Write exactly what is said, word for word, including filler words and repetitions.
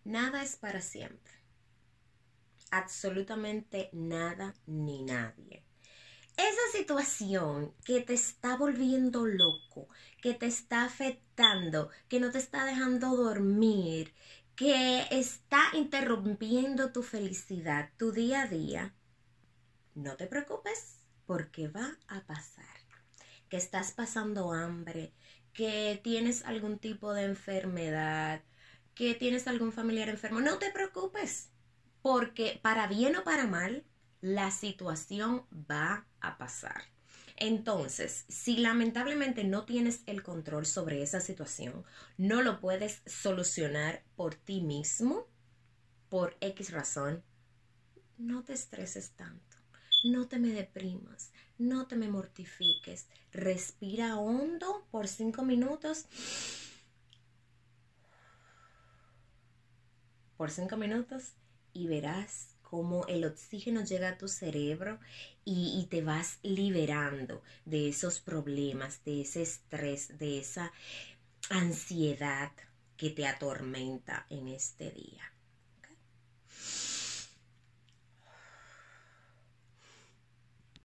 Nada es para siempre. Absolutamente nada ni nadie. Esa situación que te está volviendo loco, que te está afectando, que no te está dejando dormir, que está interrumpiendo tu felicidad, tu día a día, no te preocupes porque va a pasar. Que estás pasando hambre, que tienes algún tipo de enfermedad, que tienes algún familiar enfermo, no te preocupes, porque para bien o para mal, la situación va a pasar. Entonces, si lamentablemente no tienes el control sobre esa situación, no lo puedes solucionar por ti mismo, por X razón, no te estreses tanto, no te me deprimas, no te me mortifiques, respira hondo por cinco minutos, por cinco minutos y verás cómo el oxígeno llega a tu cerebro y, y te vas liberando de esos problemas, de ese estrés, de esa ansiedad que te atormenta en este día.